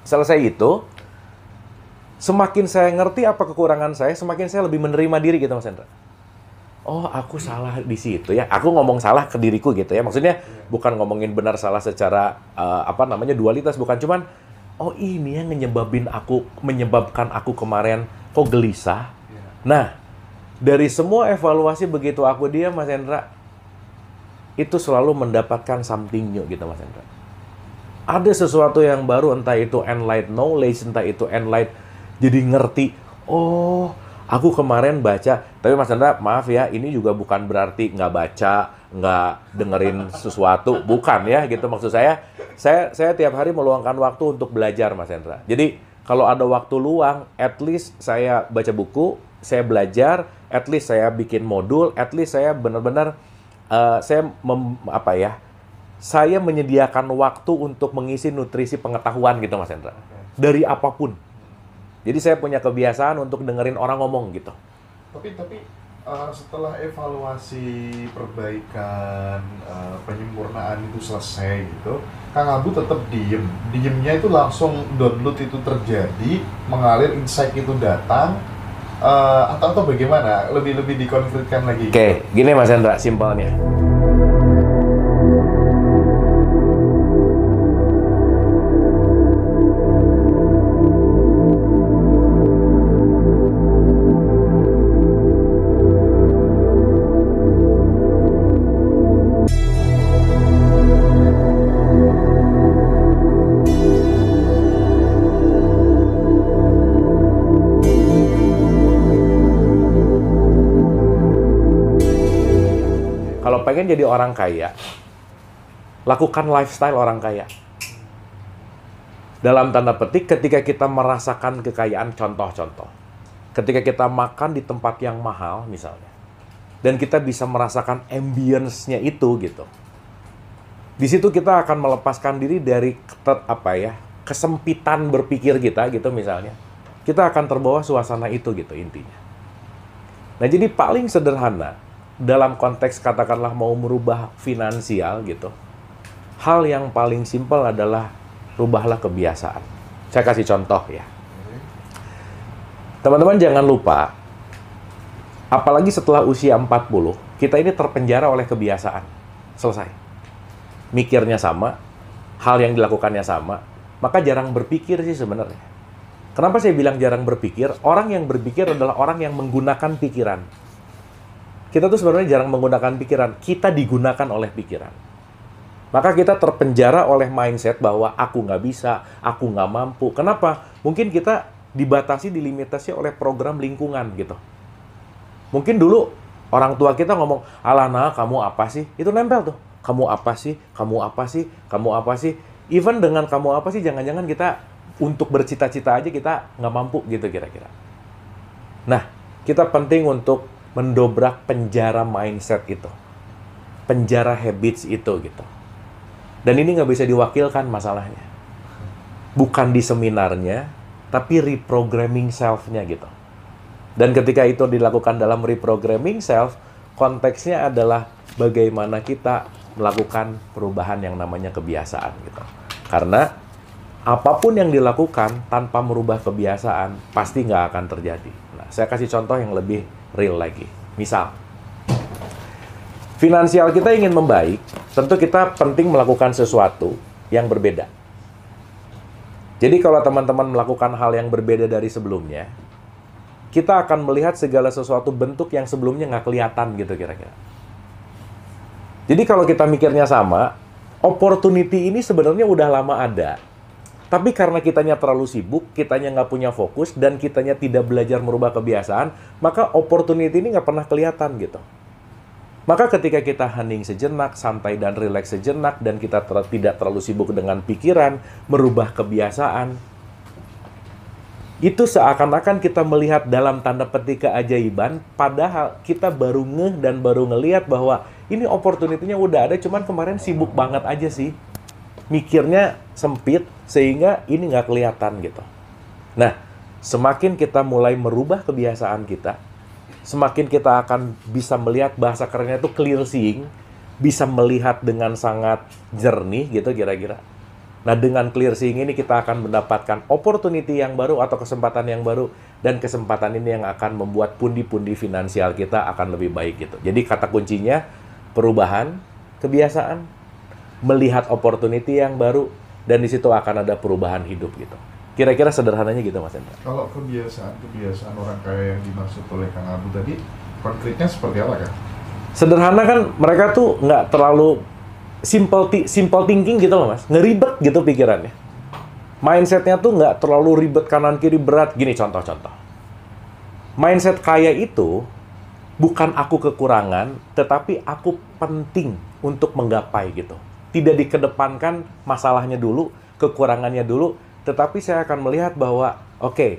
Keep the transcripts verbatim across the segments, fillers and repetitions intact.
Selesai itu, semakin saya ngerti apa kekurangan saya, semakin saya lebih menerima diri gitu Mas Hendra. Oh, aku salah di situ ya. Aku ngomong salah ke diriku gitu ya. Maksudnya bukan ngomongin benar salah secara uh, apa namanya dualitas, bukan cuman oh ini yang menyebabin aku menyebabkan aku kemarin kok gelisah. Nah, dari semua evaluasi begitu aku dia Mas Hendra itu selalu mendapatkan something new gitu Mas Hendra. Ada sesuatu yang baru, entah itu enlight knowledge, entah itu enlight jadi ngerti. Oh, aku kemarin baca, tapi Mas Chandra, maaf ya, ini juga bukan berarti nggak baca, nggak dengerin sesuatu, bukan ya, gitu maksud saya. Saya saya tiap hari meluangkan waktu untuk belajar, Mas Chandra. Jadi, kalau ada waktu luang, at least saya baca buku, saya belajar, at least saya bikin modul, at least saya benar-benar, uh, saya mem, apa ya, saya menyediakan waktu untuk mengisi nutrisi pengetahuan gitu, Mas Chandra. Dari apapun. Jadi saya punya kebiasaan untuk dengerin orang ngomong gitu. Tapi tapi uh, setelah evaluasi perbaikan uh, penyempurnaan itu selesai gitu, Kang Abu tetap diem. Diemnya itu langsung download itu terjadi, mengalir insight itu datang, uh, atau atau bagaimana? Lebih lebih dikonflikkan lagi. Oke, okay. Gini Mas Hendra, simpelnya. Kalau pengen jadi orang kaya, lakukan lifestyle orang kaya. Dalam tanda petik, ketika kita merasakan kekayaan, contoh-contoh. Ketika kita makan di tempat yang mahal, misalnya. Dan kita bisa merasakan ambience-nya itu, gitu. Di situ kita akan melepaskan diri dari apa ya, kesempitan berpikir kita, gitu misalnya. Kita akan terbawa suasana itu, gitu intinya. Nah, jadi paling sederhana, dalam konteks katakanlah mau merubah finansial gitu, hal yang paling simpel adalah rubahlah kebiasaan. Saya kasih contoh ya. Teman-teman jangan lupa, apalagi setelah usia empat puluh, kita ini terpenjara oleh kebiasaan. Selesai. Mikirnya sama, hal yang dilakukannya sama, maka jarang berpikir sih sebenarnya. Kenapa saya bilang jarang berpikir? Orang yang berpikir adalah orang yang menggunakan pikiran. Kita tuh sebenarnya jarang menggunakan pikiran, kita digunakan oleh pikiran. Maka kita terpenjara oleh mindset bahwa aku nggak bisa, aku nggak mampu. Kenapa? Mungkin kita dibatasi, dilimitasi oleh program lingkungan gitu. Mungkin dulu orang tua kita ngomong, alah nah kamu apa sih? Itu nempel tuh. Kamu apa sih? Kamu apa sih? Kamu apa sih? Even dengan kamu apa sih, jangan-jangan kita untuk bercita-cita aja kita nggak mampu gitu kira-kira. Nah, kita penting untuk mendobrak penjara mindset itu, penjara habits itu gitu. Dan ini nggak bisa diwakilkan masalahnya, bukan di seminarnya, tapi reprogramming self-nya gitu. Dan ketika itu dilakukan dalam reprogramming self, konteksnya adalah bagaimana kita melakukan perubahan yang namanya kebiasaan gitu. Karena apapun yang dilakukan tanpa merubah kebiasaan pasti nggak akan terjadi. Nah, saya kasih contoh yang lebih real lagi. Misal, finansial kita ingin membaik, tentu kita penting melakukan sesuatu yang berbeda. Jadi kalau teman-teman melakukan hal yang berbeda dari sebelumnya, kita akan melihat segala sesuatu bentuk yang sebelumnya nggak kelihatan gitu kira-kira. Jadi kalau kita mikirnya sama, opportunity ini sebenarnya udah lama ada. Tapi karena kitanya terlalu sibuk, kitanya nggak punya fokus, dan kitanya tidak belajar merubah kebiasaan, maka opportunity ini nggak pernah kelihatan gitu. Maka ketika kita hening sejenak, santai dan rileks sejenak, dan kita ter tidak terlalu sibuk dengan pikiran, merubah kebiasaan, itu seakan-akan kita melihat dalam tanda petik keajaiban, padahal kita baru ngeh dan baru ngelihat bahwa ini opportunity-nya udah ada, cuman kemarin sibuk banget aja sih. Mikirnya sempit, sehingga ini nggak kelihatan gitu. Nah, semakin kita mulai merubah kebiasaan kita, semakin kita akan bisa melihat, bahasa kerennya itu clear seeing, bisa melihat dengan sangat jernih gitu kira-kira. Nah, dengan clear seeing ini kita akan mendapatkan opportunity yang baru atau kesempatan yang baru, dan kesempatan ini yang akan membuat pundi-pundi finansial kita akan lebih baik gitu. Jadi kata kuncinya perubahan, kebiasaan, melihat opportunity yang baru, dan di situ akan ada perubahan hidup gitu. Kira-kira sederhananya gitu, Mas Hendra. Kalau kebiasaan-kebiasaan orang kaya yang dimaksud oleh Kang Abu tadi, konkretnya seperti apa, Kang? Sederhana kan, mereka tuh nggak terlalu simple ti- simple thinking gitu loh, Mas. Ngeribet gitu pikirannya. Mindsetnya tuh nggak terlalu ribet kanan kiri berat. Gini contoh-contoh. Mindset kaya itu bukan aku kekurangan, tetapi aku penting untuk menggapai gitu. Tidak dikedepankan masalahnya dulu, kekurangannya dulu, tetapi saya akan melihat bahwa oke, okay,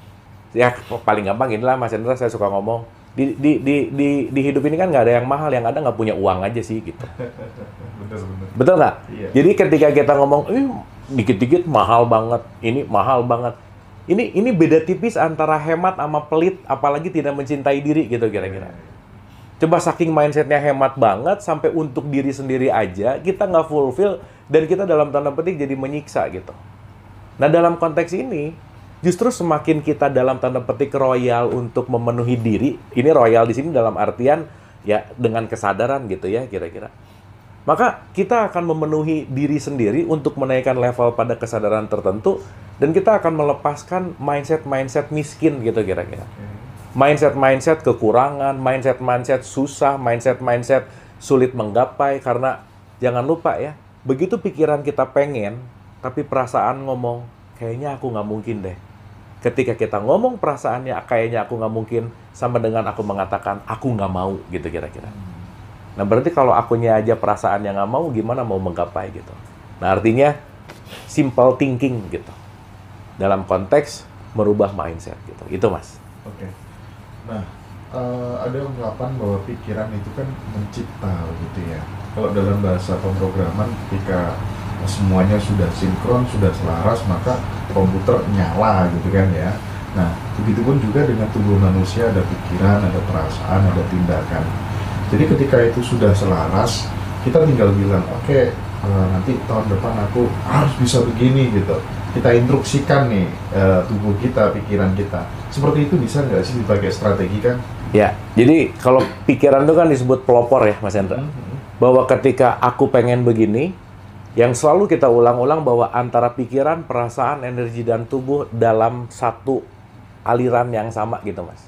ya paling gampang inilah Mas Hendra, saya suka ngomong. Di, di, di, di, di hidup ini kan nggak ada yang mahal, yang ada nggak punya uang aja sih gitu. Betul, betul. Betul nggak? Iya. Jadi ketika kita ngomong, eh, dikit-dikit mahal banget, ini mahal banget. Ini ini beda tipis antara hemat sama pelit, apalagi tidak mencintai diri gitu kira-kira. Coba saking mindsetnya hemat banget, sampai untuk diri sendiri aja, kita nggak fulfill, dan kita dalam tanda petik jadi menyiksa gitu. Nah dalam konteks ini, justru semakin kita dalam tanda petik royal untuk memenuhi diri, ini royal di sini dalam artian ya dengan kesadaran gitu ya kira-kira. Maka kita akan memenuhi diri sendiri untuk menaikkan level pada kesadaran tertentu, dan kita akan melepaskan mindset-mindset miskin gitu kira-kira. Mindset-mindset kekurangan, mindset-mindset susah, mindset-mindset sulit menggapai, karena jangan lupa ya, begitu pikiran kita pengen, tapi perasaan ngomong, kayaknya aku nggak mungkin deh. Ketika kita ngomong perasaannya, kayaknya aku nggak mungkin, sama dengan aku mengatakan, aku nggak mau, gitu kira-kira. Nah, berarti kalau akunya aja perasaan yang nggak mau, gimana mau menggapai, gitu. Nah, artinya, simple thinking, gitu. Dalam konteks merubah mindset, gitu. Itu, Mas. Oke. Nah, uh, ada ungkapan bahwa pikiran itu kan mencipta, gitu ya. Kalau dalam bahasa pemrograman, ketika semuanya sudah sinkron, sudah selaras, maka komputer nyala gitu kan ya. Nah, begitupun juga dengan tubuh manusia, ada pikiran, ada perasaan, ada tindakan. Jadi ketika itu sudah selaras, kita tinggal bilang, oke, okay, uh, nanti tahun depan aku harus bisa begini gitu. Kita instruksikan nih uh, tubuh kita, pikiran kita. Seperti itu bisa nggak sih dipakai strategi kan? Ya, jadi kalau pikiran itu kan disebut pelopor ya, Mas Hendra. Mm-hmm. Bahwa ketika aku pengen begini, yang selalu kita ulang-ulang bahwa antara pikiran, perasaan, energi, dan tubuh dalam satu aliran yang sama gitu, Mas.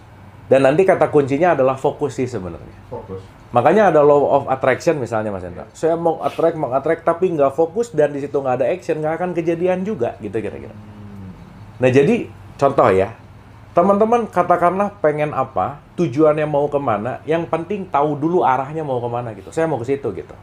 Dan nanti kata kuncinya adalah fokus sih sebenarnya. Fokus. Makanya ada law of attraction misalnya, Mas Hendra. Saya mau attract, mau attract, tapi nggak fokus dan di situ nggak ada action, nggak akan kejadian juga gitu kira-kira. Nah jadi contoh ya, teman-teman katakanlah pengen apa, tujuannya mau kemana, yang penting tahu dulu arahnya mau kemana gitu. Saya mau ke situ gitu.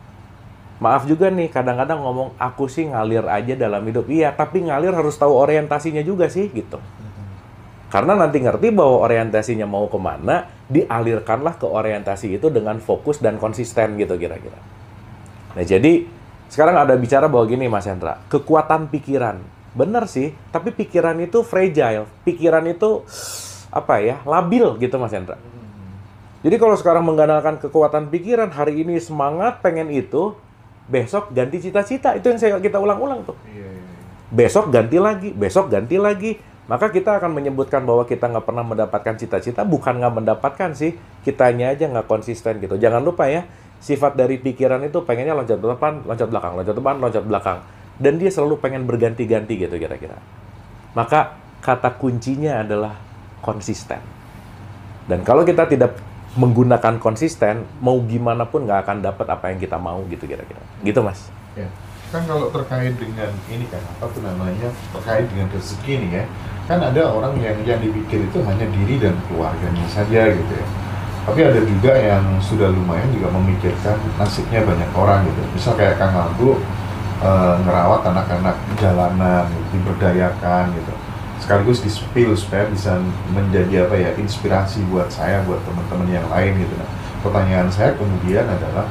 Maaf juga nih, kadang-kadang ngomong, aku sih ngalir aja dalam hidup. Iya, tapi ngalir harus tahu orientasinya juga sih, gitu. Karena nanti ngerti bahwa orientasinya mau kemana, dialirkanlah ke orientasi itu dengan fokus dan konsisten, gitu kira-kira. Nah, jadi, sekarang ada bicara bahwa gini, Mas Hendra, kekuatan pikiran. Bener sih, tapi pikiran itu fragile. Pikiran itu, apa ya, labil, gitu, Mas Hendra. Jadi, kalau sekarang mengandalkan kekuatan pikiran, hari ini semangat pengen itu, besok ganti cita-cita, itu yang saya kita ulang-ulang tuh. Iya, iya. Besok ganti lagi, besok ganti lagi. Maka kita akan menyebutkan bahwa kita nggak pernah mendapatkan cita-cita, bukan nggak mendapatkan sih, kitanya aja nggak konsisten gitu. Jangan lupa ya, sifat dari pikiran itu pengennya loncat depan, loncat belakang, loncat depan, loncat belakang. Dan dia selalu pengen berganti-ganti gitu kira-kira. Maka kata kuncinya adalah konsisten. Dan kalau kita tidak menggunakan konsisten, mau gimana pun nggak akan dapat apa yang kita mau gitu kira-kira. Gitu, Mas. Ya. Kan kalau terkait dengan ini kan, apa tuh namanya, terkait dengan rezeki nih ya, kan ada orang yang yang dipikir itu hanya diri dan keluarganya saja gitu ya. Tapi ada juga yang sudah lumayan juga memikirkan nasibnya banyak orang gitu. Misal kayak Kang Abu e, ngerawat anak-anak jalanan, gitu, diberdayakan gitu. Sekaligus di-spill supaya bisa menjadi apa ya, inspirasi buat saya, buat teman-teman yang lain gitu. Nah, pertanyaan saya kemudian adalah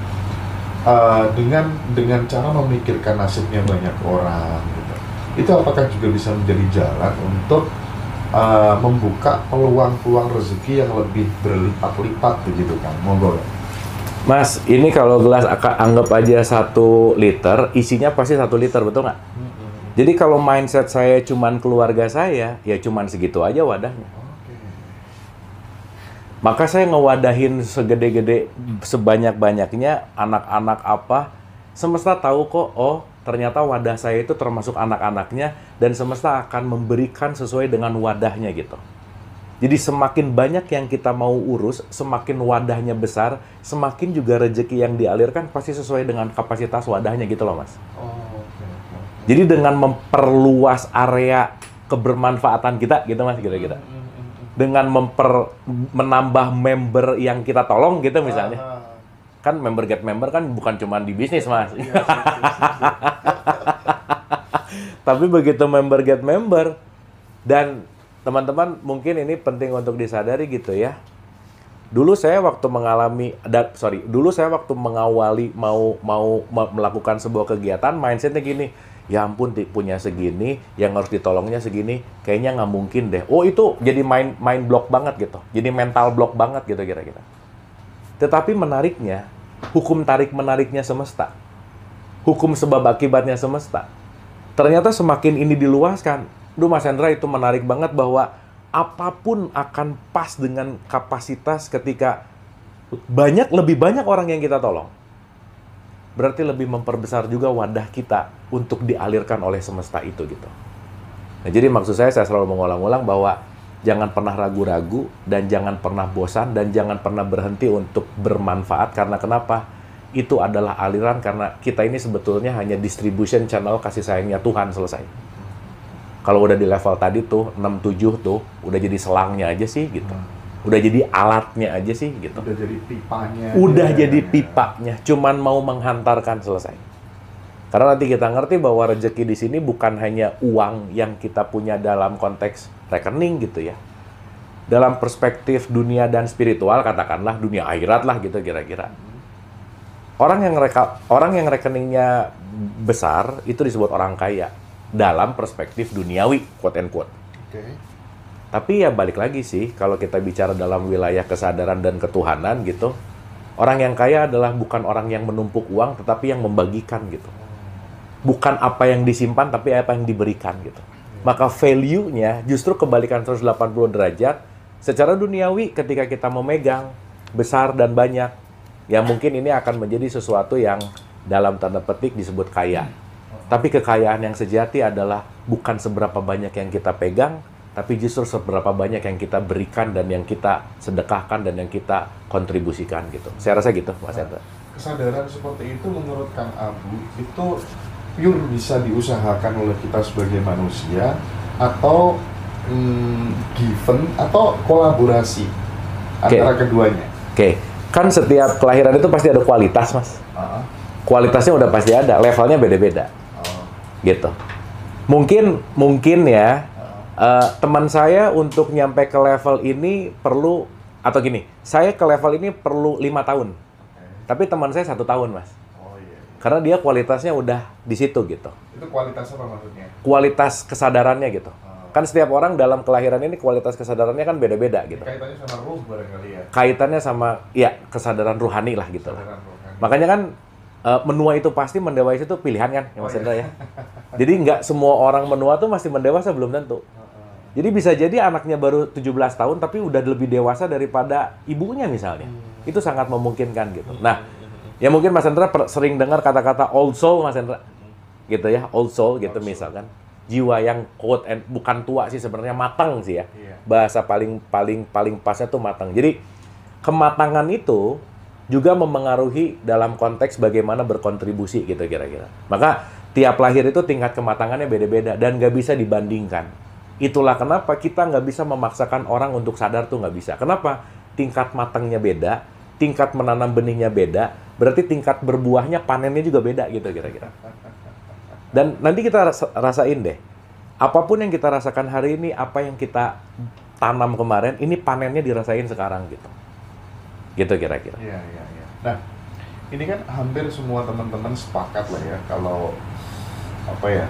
uh, dengan dengan cara memikirkan nasibnya banyak orang gitu, itu apakah juga bisa menjadi jalan untuk uh, membuka peluang-peluang rezeki yang lebih berlipat-lipat begitu kan? Monggo. Mas, ini kalau gelas aka- anggap aja satu liter, isinya pasti satu liter, betul nggak? Mm-mm. Jadi kalau mindset saya cuman keluarga saya, ya cuman segitu aja wadahnya. Oke. Maka saya ngewadahin segede-gede, sebanyak-banyaknya anak-anak apa, semesta tahu kok, oh ternyata wadah saya itu termasuk anak-anaknya, dan semesta akan memberikan sesuai dengan wadahnya gitu. Jadi semakin banyak yang kita mau urus, semakin wadahnya besar, semakin juga rezeki yang dialirkan pasti sesuai dengan kapasitas wadahnya gitu loh Mas. Oh, oke, oke. Jadi dengan memperluas area kebermanfaatan kita gitu Mas, kira-kira. Mm, mm, mm, mm. Dengan memper menambah member yang kita tolong gitu misalnya. Ah, Kan member get member kan bukan cuma di bisnis Mas. iya, iya, iya. Tapi begitu member get member, dan teman-teman mungkin ini penting untuk disadari gitu ya. Dulu saya waktu mengalami, da, sorry, dulu saya waktu mengawali mau mau me- melakukan sebuah kegiatan, mindsetnya gini, ya ampun ti- punya segini, yang harus ditolongnya segini, kayaknya nggak mungkin deh. Oh itu jadi mind mind block banget gitu, jadi mental block banget gitu kira-kira. Tetapi menariknya, hukum tarik menariknya semesta, hukum sebab akibatnya semesta. Ternyata semakin ini diluaskan, duh Mas Hendra itu menarik banget bahwa apapun akan pas dengan kapasitas ketika banyak, lebih banyak orang yang kita tolong. Berarti lebih memperbesar juga wadah kita untuk dialirkan oleh semesta itu gitu. Nah, jadi maksud saya, saya selalu mengulang-ulang bahwa jangan pernah ragu-ragu dan jangan pernah bosan dan jangan pernah berhenti untuk bermanfaat. Karena kenapa? Itu adalah aliran, karena kita ini sebetulnya hanya distribution channel kasih sayangnya Tuhan, selesai. Kalau udah di level tadi tuh, enam tujuh tuh, udah jadi selangnya aja sih gitu. Udah jadi alatnya aja sih gitu. Udah jadi pipanya. Udah aja, jadi ya. pipanya, cuman mau menghantarkan, selesai. Karena nanti kita ngerti bahwa rezeki di sini bukan hanya uang yang kita punya dalam konteks rekening gitu ya. Dalam perspektif dunia dan spiritual, katakanlah dunia akhirat lah gitu kira-kira. Orang yang reka, orang yang rekeningnya besar itu disebut orang kaya dalam perspektif duniawi, quote and quote. Oke. Tapi ya balik lagi sih, kalau kita bicara dalam wilayah kesadaran dan ketuhanan gitu, orang yang kaya adalah bukan orang yang menumpuk uang, tetapi yang membagikan gitu. Bukan apa yang disimpan, tapi apa yang diberikan gitu. Maka value-nya justru kebalikan seratus delapan puluh derajat. Secara duniawi, ketika kita memegang besar dan banyak, ya mungkin ini akan menjadi sesuatu yang dalam tanda petik disebut kaya. Tapi kekayaan yang sejati adalah bukan seberapa banyak yang kita pegang, tapi justru seberapa banyak yang kita berikan dan yang kita sedekahkan dan yang kita kontribusikan gitu. Saya rasa gitu, Mas Hendra. Kesadaran seperti itu menurut Kang Abu itu pure bisa diusahakan oleh kita sebagai manusia atau hmm, given atau kolaborasi Oke. antara keduanya. Oke, kan setiap kelahiran itu pasti ada kualitas, Mas. Ah, Kualitasnya udah pasti ada, levelnya beda-beda. oh, Gitu. Mungkin mungkin ya ah, eh, teman saya untuk nyampe ke level ini perlu, atau gini, saya ke level ini perlu lima tahun, oke. tapi teman saya satu tahun Mas, Oh iya, iya. karena dia kualitasnya udah di situ gitu, Itu kualitas apa maksudnya? kualitas kesadarannya gitu. Ah, Kan setiap orang dalam kelahiran ini kualitas kesadarannya kan beda-beda gitu. kaitannya sama ruh barangkali ya. Kaitannya sama ya kesadaran ruhani lah gitu lah. Kesadaran rohani. Makanya kan eh, menua itu pasti mendewasa itu pilihan kan, ya Mas Oh, iya. Hendra ya. Jadi nggak semua orang menua tuh masih mendewasa, belum tentu. Ah, ah. Jadi bisa jadi anaknya baru tujuh belas tahun tapi udah lebih dewasa daripada ibunya misalnya. Hmm. Itu sangat memungkinkan gitu. Nah, ya mungkin Mas Hendra per- sering dengar kata-kata old soul, Mas Hendra. Gitu ya, old soul gitu Old soul. misalkan. Jiwa yang quote and bukan tua sih sebenarnya, matang sih ya. Iya. Bahasa paling paling paling pasnya tuh matang. Jadi kematangan itu juga memengaruhi dalam konteks bagaimana berkontribusi gitu kira-kira. Maka tiap lahir itu tingkat kematangannya beda-beda dan nggak bisa dibandingkan. Itulah kenapa kita nggak bisa memaksakan orang untuk sadar tuh, nggak bisa. Kenapa? Tingkat matangnya beda, tingkat menanam benihnya beda, berarti tingkat berbuahnya, panennya juga beda gitu kira-kira. Dan nanti kita ras- rasain deh, apapun yang kita rasakan hari ini, apa yang kita tanam kemarin, ini panennya dirasain sekarang gitu. Gitu kira-kira. Iya, iya, iya. Nah, ini kan hampir semua teman-teman sepakat lah ya kalau apa ya,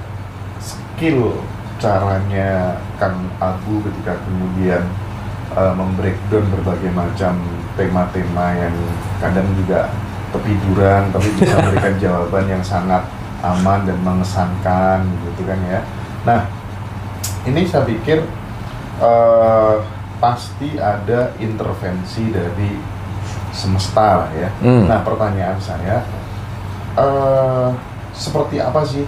skill caranya Kang Abu ketika kemudian uh, membreakdown berbagai macam tema-tema yang kadang juga ketiduran, tapi bisa memberikan jawaban yang sangat aman dan mengesankan gitu kan ya. Nah, ini saya pikir uh, pasti ada intervensi dari semesta lah ya. Hmm. Nah, pertanyaan saya, uh, seperti apa sih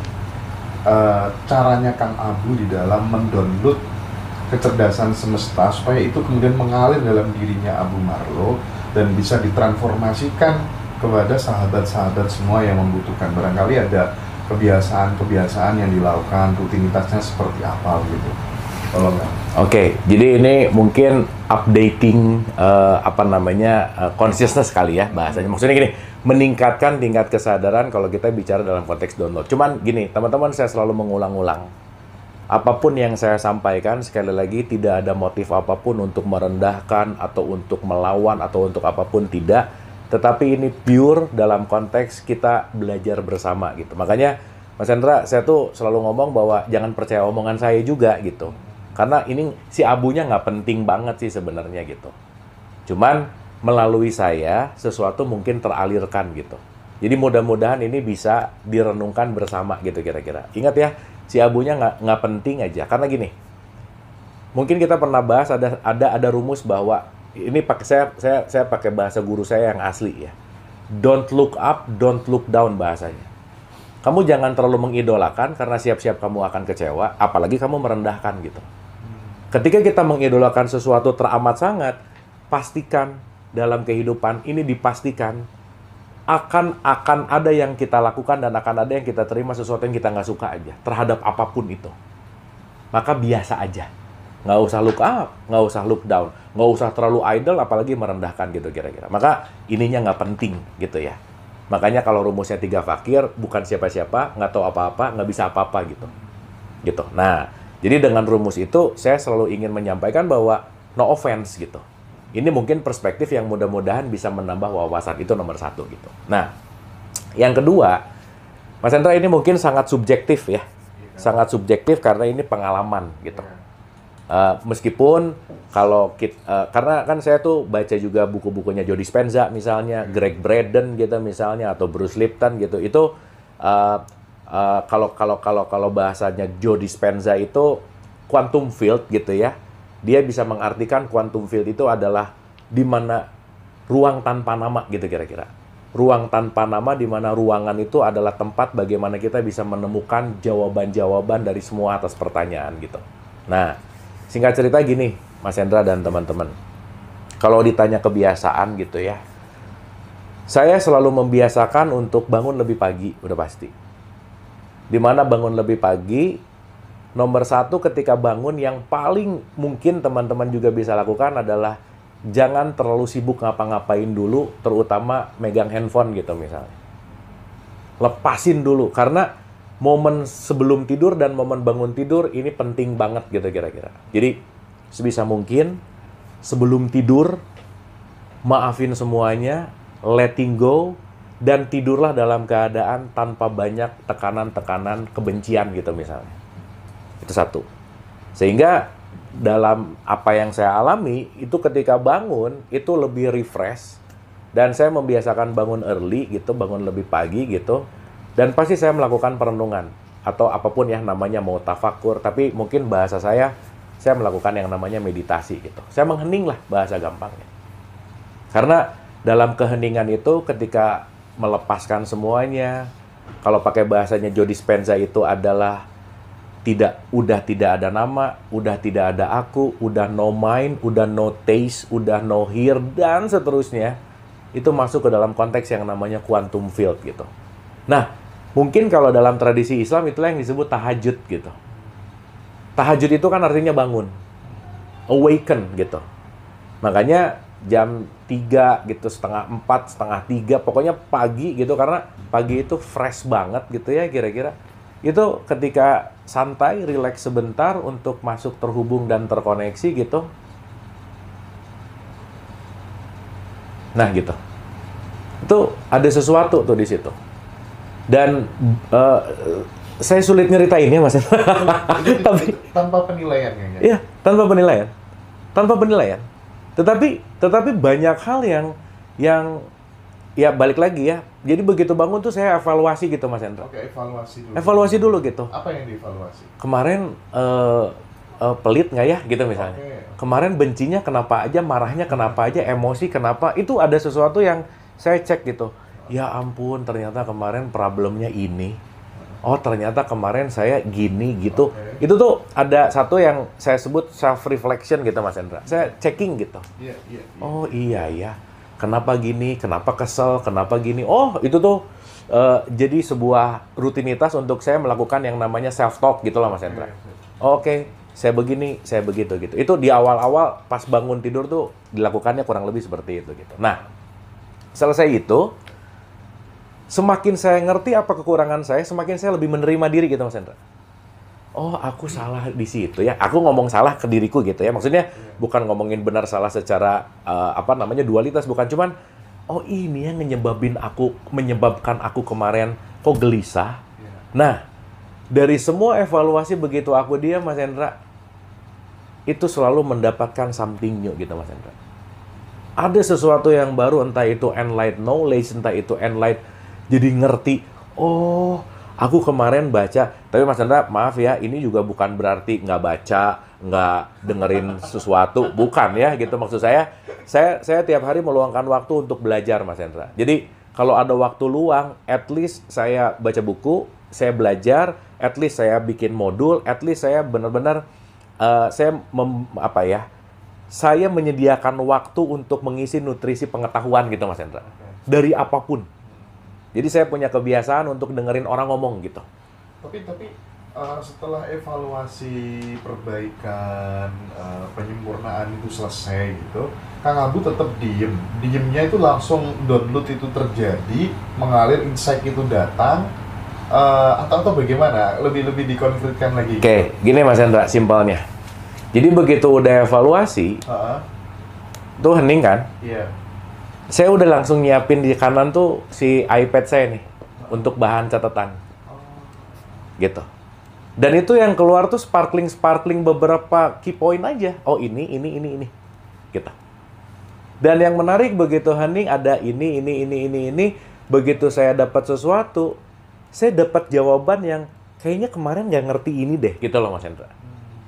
uh, caranya Kang Abu di dalam mendownload kecerdasan semesta supaya itu kemudian mengalir dalam dirinya Abu Marlo dan bisa ditransformasikan kepada sahabat-sahabat semua yang membutuhkan. Barangkali ada kebiasaan-kebiasaan yang dilakukan, rutinitasnya seperti apa gitu. Tolong. Oke, okay, jadi ini mungkin updating uh, apa namanya uh, consciousness kali ya bahasanya. Maksudnya gini, meningkatkan tingkat kesadaran kalau kita bicara dalam konteks download. Cuman gini, teman-teman, saya selalu mengulang-ulang. Apapun yang saya sampaikan, sekali lagi tidak ada motif apapun untuk merendahkan atau untuk melawan atau untuk apapun, tidak. Tetapi ini pure dalam konteks kita belajar bersama gitu. Makanya Mas Hendra, saya tuh selalu ngomong bahwa jangan percaya omongan saya juga gitu. Karena ini si abunya nggak penting banget sih sebenarnya gitu. Cuman melalui saya sesuatu mungkin teralirkan gitu. Jadi mudah-mudahan ini bisa direnungkan bersama gitu kira-kira. Ingat ya, si abunya nggak nggak penting aja. Karena gini, mungkin kita pernah bahas ada ada ada rumus bahwa ini pakai saya saya saya pakai bahasa guru saya yang asli ya. Don't look up, don't look down bahasanya. Kamu jangan terlalu mengidolakan karena siap-siap kamu akan kecewa, apalagi kamu merendahkan gitu. Ketika kita mengidolakan sesuatu teramat sangat, pastikan dalam kehidupan ini dipastikan akan akan ada yang kita lakukan dan akan ada yang kita terima sesuatu yang kita nggak suka aja terhadap apapun itu. Maka biasa aja, nggak usah look up, nggak usah look down, nggak usah terlalu idle, apalagi merendahkan gitu kira-kira. Maka ininya nggak penting gitu ya. Makanya kalau rumusnya tiga fakir, bukan siapa-siapa, nggak tahu apa-apa, nggak bisa apa-apa gitu. Gitu. Nah, jadi dengan rumus itu saya selalu ingin menyampaikan bahwa no offense gitu. Ini mungkin perspektif yang mudah-mudahan bisa menambah wawasan, itu nomor satu gitu. Nah, yang kedua, Mas Hendra, ini mungkin sangat subjektif ya, sangat subjektif karena ini pengalaman gitu. Uh, meskipun kalau kita, uh, karena kan saya tuh baca juga buku-bukunya Joe Dispenza misalnya, Greg Braden gitu misalnya, atau Bruce Lipton gitu. Itu uh, uh, kalau kalau kalau kalau bahasanya Joe Dispenza itu quantum field gitu ya. Dia bisa mengartikan quantum field itu adalah di mana ruang tanpa nama gitu kira-kira. Ruang tanpa nama di mana ruangan itu adalah tempat bagaimana kita bisa menemukan jawaban-jawaban dari semua atas pertanyaan gitu. Nah, singkat cerita gini, Mas Hendra dan teman-teman. Kalau ditanya kebiasaan gitu ya, saya selalu membiasakan untuk bangun lebih pagi, udah pasti. Di mana bangun lebih pagi, nomor satu ketika bangun yang paling mungkin teman-teman juga bisa lakukan adalah jangan terlalu sibuk ngapa-ngapain dulu, terutama megang handphone gitu misalnya. Lepasin dulu, karena momen sebelum tidur dan momen bangun tidur ini penting banget gitu kira-kira. Jadi sebisa mungkin sebelum tidur, maafin semuanya, letting go, dan tidurlah dalam keadaan tanpa banyak tekanan-tekanan kebencian gitu misalnya. Itu satu. Sehingga dalam apa yang saya alami, itu ketika bangun, itu lebih refresh. Dan saya membiasakan bangun early gitu, bangun lebih pagi gitu. Dan pasti saya melakukan perenungan. Atau apapun yang namanya mau tafakur. Tapi mungkin bahasa saya, saya melakukan yang namanya meditasi gitu. Saya menghening lah bahasa gampangnya. Karena dalam keheningan itu ketika melepaskan semuanya, kalau pakai bahasanya Joe Dispenza itu adalah tidak, udah tidak ada nama, udah tidak ada aku, udah no mind, udah no taste, udah no hear, dan seterusnya. Itu masuk ke dalam konteks yang namanya quantum field gitu. Nah, mungkin kalau dalam tradisi Islam itulah yang disebut tahajud gitu. Tahajud itu kan artinya bangun, awaken gitu. Makanya jam tiga gitu, setengah empat, setengah tiga, pokoknya pagi gitu, karena pagi itu fresh banget gitu ya kira-kira. Itu ketika santai, rileks sebentar untuk masuk terhubung dan terkoneksi gitu. Nah gitu. Itu ada sesuatu tuh di situ. Dan uh, saya sulit nyeritain ya Mas. Tapi tanpa penilaian ya. Iya, tanpa penilaian. Tanpa penilaian. Tetapi tetapi banyak hal yang yang ya balik lagi ya. Jadi begitu bangun tuh saya evaluasi gitu Mas Hendra. Oke, evaluasi dulu. Evaluasi dulu gitu. Apa yang dievaluasi? Kemarin eh, eh, pelit nggak ya gitu misalnya. Oke. Kemarin bencinya kenapa aja, marahnya kenapa aja, emosi kenapa. Itu ada sesuatu yang saya cek gitu. Ya ampun, ternyata kemarin problemnya ini. Oh, ternyata kemarin saya gini gitu. Oke. Itu tuh ada satu yang saya sebut self reflection gitu Mas Hendra. Saya checking gitu. Iya, iya, iya. Oh iya ya. Kenapa gini? Kenapa kesel? Kenapa gini? Oh, itu tuh eh, jadi sebuah rutinitas untuk saya melakukan yang namanya self talk gitu loh Mas Hendra. Oke, saya begini, saya begitu gitu. Itu di awal-awal pas bangun tidur tuh dilakukannya kurang lebih seperti itu gitu. Nah, selesai itu, semakin saya ngerti apa kekurangan saya, semakin saya lebih menerima diri gitu Mas Hendra. Oh, aku salah di situ ya. Aku ngomong salah ke diriku gitu ya. Maksudnya bukan ngomongin benar salah secara uh, apa namanya dualitas, bukan cuman oh ini yang menyebabin aku menyebabkan aku kemarin kok gelisah. Nah, dari semua evaluasi begitu aku dia Mas Hendra itu selalu mendapatkan something new gitu Mas Hendra. Ada sesuatu yang baru, entah itu enlight knowledge, entah itu enlight jadi ngerti. Oh, aku kemarin baca, tapi Mas Chandra, maaf ya, ini juga bukan berarti nggak baca, nggak dengerin sesuatu, bukan ya, gitu maksud saya. Saya saya tiap hari meluangkan waktu untuk belajar, Mas Chandra. Jadi kalau ada waktu luang, at least saya baca buku, saya belajar, at least saya bikin modul, at least saya benar-benar uh, saya mem, apa ya, saya menyediakan waktu untuk mengisi nutrisi pengetahuan gitu, Mas Chandra, dari apapun. Jadi saya punya kebiasaan untuk dengerin orang ngomong gitu. Tapi tapi uh, setelah evaluasi perbaikan uh, penyempurnaan itu selesai gitu, Kang Abu tetap diem. Diemnya itu langsung download itu terjadi, mengalir insight itu datang, uh, atau atau bagaimana? Lebih lebih dikonkretkan lagi. Oke, gini Mas Hendra, simpelnya. Jadi begitu udah evaluasi, Uh-huh. tuh hening kan? Iya. Saya udah langsung nyiapin di kanan tuh si iPad saya nih untuk bahan catatan. Gitu. Dan itu yang keluar tuh sparkling-sparkling beberapa key point aja. Oh ini, ini, ini, ini. Gitu. Dan yang menarik begitu hening ada ini, ini, ini, ini, ini. Begitu saya dapat sesuatu, saya dapat jawaban yang kayaknya kemarin nggak ngerti ini deh. Gitu loh Mas Hendra.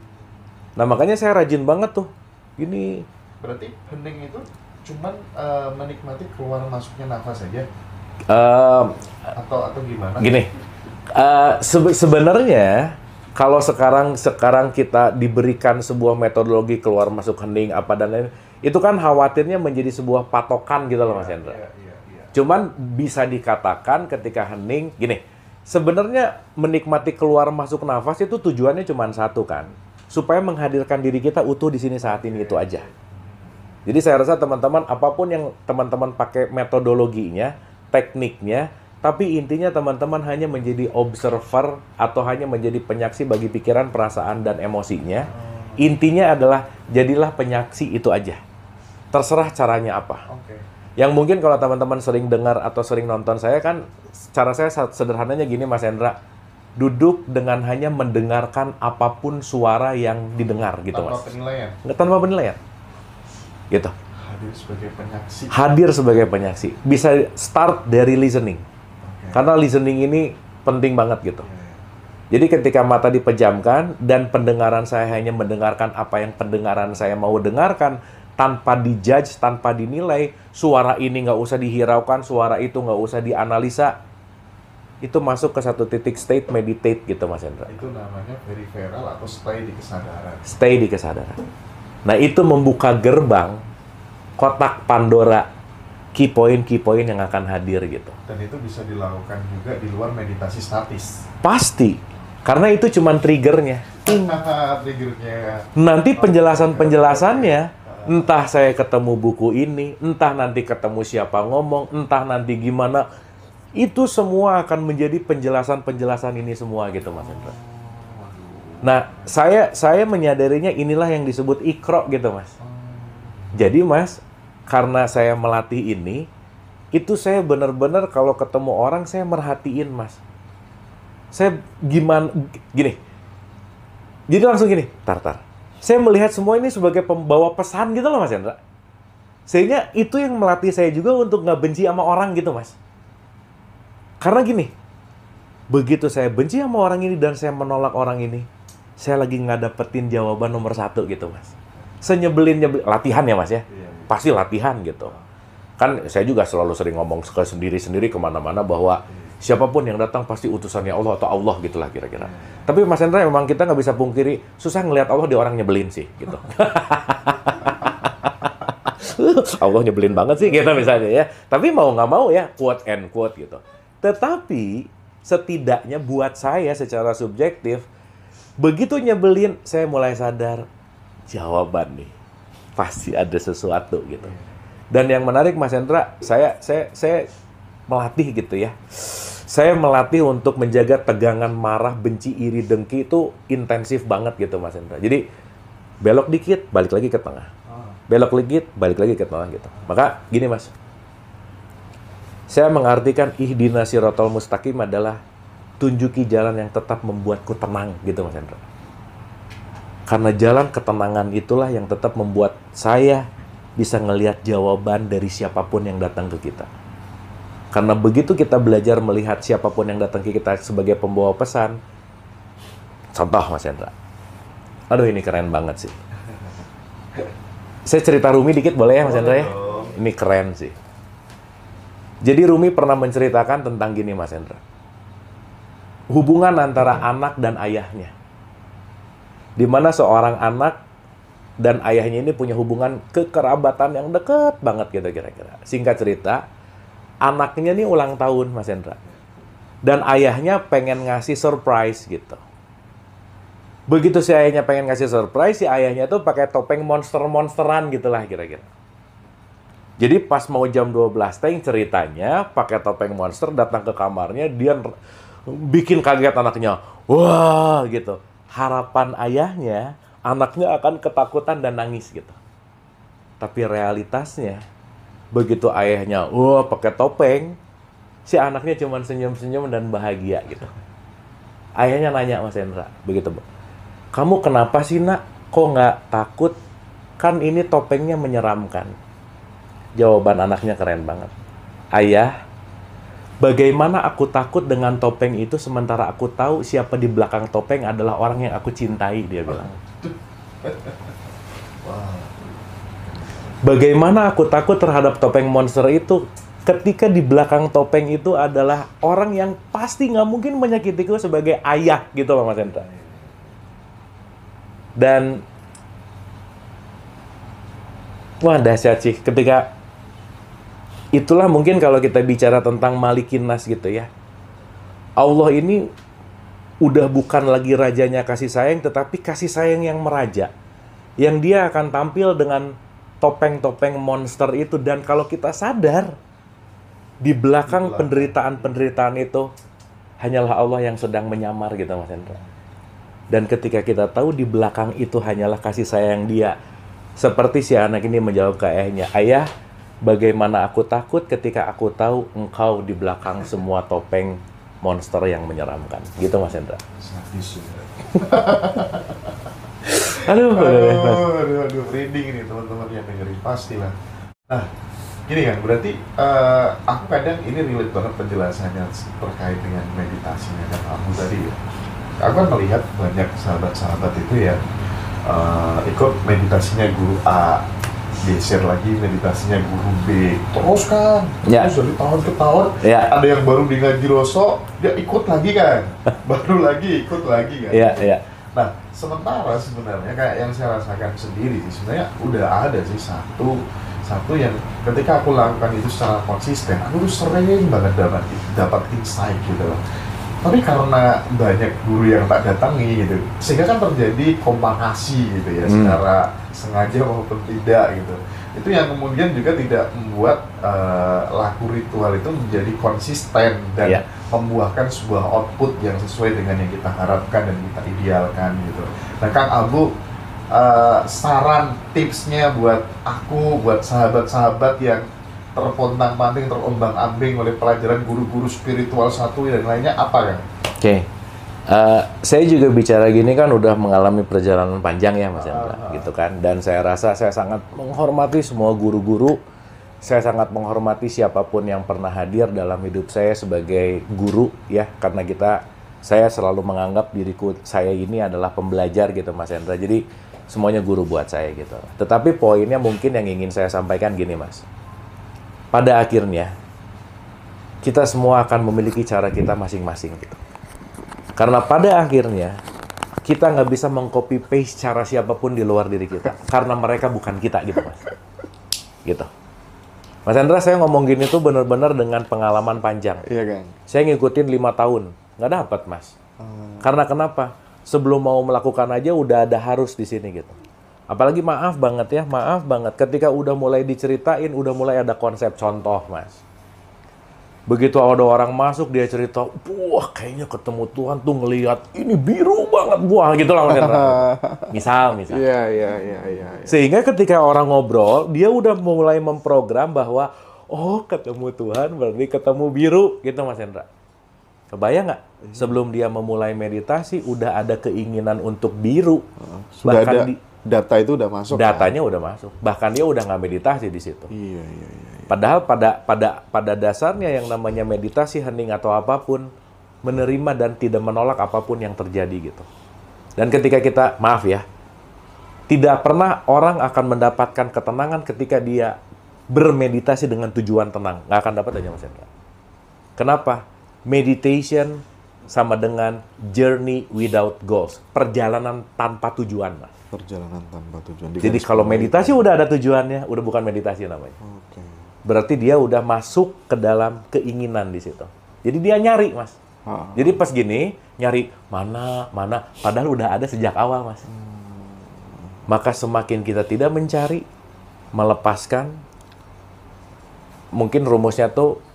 Nah makanya saya rajin banget tuh. Gini. Berarti hening itu cuman uh, menikmati keluar masuknya nafas saja? Uh, atau atau gimana? Gini. Uh, sebe- sebenarnya kalau sekarang sekarang kita diberikan sebuah metodologi keluar masuk hening apa dan lain itu kan khawatirnya menjadi sebuah patokan gitu loh Mas Hendra. Iya, iya, iya. Cuman bisa dikatakan ketika hening gini, sebenarnya menikmati keluar masuk nafas itu tujuannya cuma satu kan, supaya menghadirkan diri kita utuh di sini saat ini itu aja. Jadi saya rasa teman-teman apapun yang teman-teman pakai metodologinya, tekniknya, tapi intinya teman-teman hanya menjadi observer atau hanya menjadi penyaksi bagi pikiran, perasaan, dan emosinya. Intinya adalah jadilah penyaksi itu aja. Terserah caranya apa. Oke. Yang mungkin kalau teman-teman sering dengar atau sering nonton saya kan, cara saya sederhananya gini Mas Hendra, duduk dengan hanya mendengarkan apapun suara yang didengar gitu Tanpa Mas. penilaian. Nggak tanpa penilaian. Gitu. Hadir sebagai penyaksi. Hadir sebagai penyaksi. Bisa start dari listening. Oke. Karena listening ini penting banget gitu. Iya, iya. Jadi ketika mata dipejamkan dan pendengaran saya hanya mendengarkan apa yang pendengaran saya mau dengarkan tanpa dijudge, tanpa dinilai, suara ini nggak usah dihiraukan, suara itu nggak usah dianalisa, itu masuk ke satu titik state meditate gitu Mas Hendra. Itu namanya peripheral atau stay di kesadaran. Stay di kesadaran. Nah itu membuka gerbang kotak Pandora key point key point yang akan hadir gitu. Dan itu bisa dilakukan juga di luar meditasi statis. Pasti, karena itu cuma triggernya. Triggernya. Nanti penjelasan-penjelasannya, entah saya ketemu buku ini, entah nanti ketemu siapa ngomong, entah nanti gimana, itu semua akan menjadi penjelasan-penjelasan ini semua gitu Mas Hendra. Nah, saya saya menyadarinya inilah yang disebut ikro gitu Mas. Jadi Mas, karena saya melatih ini, itu saya benar-benar kalau ketemu orang saya merhatiin Mas. Saya gimana, gini. Jadi langsung gini, tar tar. Saya melihat semua ini sebagai pembawa pesan gitu loh Mas Hendra. Sehingga itu yang melatih saya juga untuk nggak benci sama orang gitu, Mas. Karena gini, begitu saya benci sama orang ini dan saya menolak orang ini, saya lagi nggak dapetin jawaban nomor satu gitu, Mas. Senyebelin, nyebelin. Latihan ya, Mas ya? Iya. Pasti latihan gitu. Kan saya juga selalu sering ngomong ke sendiri-sendiri kemana-mana bahwa siapapun yang datang pasti utusannya Allah atau Allah gitulah kira-kira. Tapi Mas Hendra memang kita nggak bisa pungkiri, susah ngelihat Allah di orang nyebelin sih gitu. Allah nyebelin banget sih gitu misalnya ya. Tapi mau nggak mau ya quote and quote gitu. Tetapi setidaknya buat saya secara subjektif, begitu nyebelin saya mulai sadar jawaban nih pasti ada sesuatu gitu. Dan yang menarik Mas Hendra, saya saya saya melatih gitu ya. Saya melatih untuk menjaga tegangan marah, benci, iri, dengki itu intensif banget gitu Mas Hendra. Jadi belok dikit, balik lagi ke tengah. Belok dikit, balik lagi ke tengah gitu. Maka gini Mas, saya mengartikan ihdinas siratal mustaqim adalah tunjuki jalan yang tetap membuatku tenang gitu Mas Hendra. Karena jalan ketenangan itulah yang tetap membuat saya bisa ngelihat jawaban dari siapapun yang datang ke kita. Karena begitu kita belajar melihat siapapun yang datang ke kita sebagai pembawa pesan. Contoh Mas Hendra. Aduh ini keren banget sih. Saya cerita Rumi dikit boleh ya Mas Hendra ya? Ini keren sih. Jadi Rumi pernah menceritakan tentang gini Mas Hendra. Hubungan antara anak dan ayahnya. Di mana seorang anak dan ayahnya ini punya hubungan kekerabatan yang dekat banget gitu kira-kira. Singkat cerita, anaknya nih ulang tahun Mas Hendra. Dan ayahnya pengen ngasih surprise gitu. Begitu si ayahnya pengen ngasih surprise, si ayahnya tuh pakai topeng monster-monsteran gitulah kira-kira. Jadi pas mau jam dua belas teng ceritanya pakai topeng monster datang ke kamarnya, dia bikin kaget anaknya. Wah gitu. Harapan ayahnya anaknya akan ketakutan dan nangis gitu. Tapi realitasnya, begitu ayahnya, wah pakai topeng, si anaknya cuma senyum-senyum dan bahagia gitu. Ayahnya nanya Mas Hendra, begitu Bu. Kamu kenapa sih nak? Kok nggak takut? Kan ini topengnya menyeramkan. Jawaban anaknya keren banget. Ayah, bagaimana aku takut dengan topeng itu sementara aku tahu siapa di belakang topeng adalah orang yang aku cintai, dia bilang. Bagaimana aku takut terhadap topeng monster itu ketika di belakang topeng itu adalah orang yang pasti nggak mungkin menyakitiku sebagai ayah gitu loh Mas Hendra. Dan wah dahsyat sih ketika itulah mungkin kalau kita bicara tentang Malikin Nas gitu ya. Allah ini udah bukan lagi rajanya kasih sayang, tetapi kasih sayang yang meraja. Yang dia akan tampil dengan topeng-topeng monster itu. Dan kalau kita sadar, di belakang penderitaan-penderitaan itu, hanyalah Allah yang sedang menyamar gitu Mas Hendra. Dan ketika kita tahu di belakang itu hanyalah kasih sayang dia. Seperti si anak ini menjawab ke ayahnya, Ayah, bagaimana aku takut ketika aku tahu engkau di belakang semua topeng monster yang menyeramkan. Gitu Mas Hendra. Sadis ya. Aduh, aduh, aduh, aduh, reading ini teman-teman yang dengerin pastilah. Nah, gini kan, berarti uh, aku kadang ini relate banget penjelasannya terkait dengan meditasinya dan kamu tadi ya. Aku kan melihat banyak sahabat-sahabat itu ya uh, ikut meditasinya guru A, geser lagi meditasinya guru B, terus kan, ya. Terus dari tahun ke tahun, ya. Ada yang baru di ngaji Roso, dia ikut lagi kan, baru lagi ikut lagi kan. Ya, ya. Nah, sementara sebenarnya kayak yang saya rasakan sendiri sih, sebenarnya udah ada sih satu satu yang ketika aku lakukan itu secara konsisten, aku tuh sering banget dapat dapat insight gitu loh. Tapi karena banyak guru yang tak datangi gitu, sehingga kan terjadi kompakasi gitu ya, hmm. secara sengaja maupun tidak gitu. Itu yang kemudian juga tidak membuat uh, laku ritual itu menjadi konsisten dan yeah. membuahkan sebuah output yang sesuai dengan yang kita harapkan dan kita idealkan gitu. Nah Kang Abu, uh, saran tipsnya buat aku, buat sahabat-sahabat yang terpontang-panting, terombang-ambing oleh pelajaran guru-guru spiritual satu dan lainnya apa kan? Oke, okay. Uh, saya juga bicara gini kan udah mengalami perjalanan panjang ya Mas Hendra, Ah, ah. gitu kan. Dan saya rasa saya sangat menghormati semua guru-guru. Saya sangat menghormati siapapun yang pernah hadir dalam hidup saya sebagai guru ya, karena kita saya selalu menganggap diriku saya ini adalah pembelajar gitu Mas Hendra. Jadi semuanya guru buat saya gitu. Tetapi poinnya mungkin yang ingin saya sampaikan gini Mas. Pada akhirnya kita semua akan memiliki cara kita masing-masing gitu. Karena pada akhirnya kita nggak bisa mengcopy paste cara siapapun di luar diri kita, karena mereka bukan kita gitu Mas. Gitu. Mas Hendra, saya ngomong gini tuh benar-benar dengan pengalaman panjang. Iya kan? Saya ngikutin lima tahun, nggak dapat Mas. Hmm. Karena kenapa? Sebelum mau melakukan aja udah ada harus di sini gitu. Apalagi maaf banget ya, maaf banget. Ketika udah mulai diceritain, udah mulai ada konsep contoh Mas. Begitu ada orang masuk, dia cerita, wah kayaknya ketemu Tuhan tuh ngelihat ini biru banget, wah gitu lah Mas Hendra. Misal, misal. Iya, iya, iya, iya. Sehingga ketika orang ngobrol, dia udah mulai memprogram bahwa, oh ketemu Tuhan berarti ketemu biru, gitu Mas Hendra. Kebayang nggak? Sebelum dia memulai meditasi, udah ada keinginan untuk biru. Sudah Bahkan ada di- data itu udah masuk. datanya udah masuk. Bahkan dia udah nggak meditasi di situ. Iya, iya, iya. Padahal pada pada pada dasarnya yang namanya meditasi, hening atau apapun, menerima dan tidak menolak apapun yang terjadi gitu. Dan ketika kita, maaf ya, tidak pernah orang akan mendapatkan ketenangan ketika dia bermeditasi dengan tujuan tenang. Nggak akan dapat aja Mas Hendra. Kenapa? Meditation sama dengan journey without goals. Perjalanan tanpa tujuan, Mas. Perjalanan tanpa tujuan. Jadi kalau meditasi udah ada tujuannya, udah bukan meditasi namanya. Oke. Berarti dia udah masuk ke dalam keinginan di situ. Jadi dia nyari, Mas. Ah. Jadi pas gini, nyari mana, mana. Padahal udah ada sejak awal, Mas. Maka semakin kita tidak mencari, melepaskan, mungkin rumusnya tuh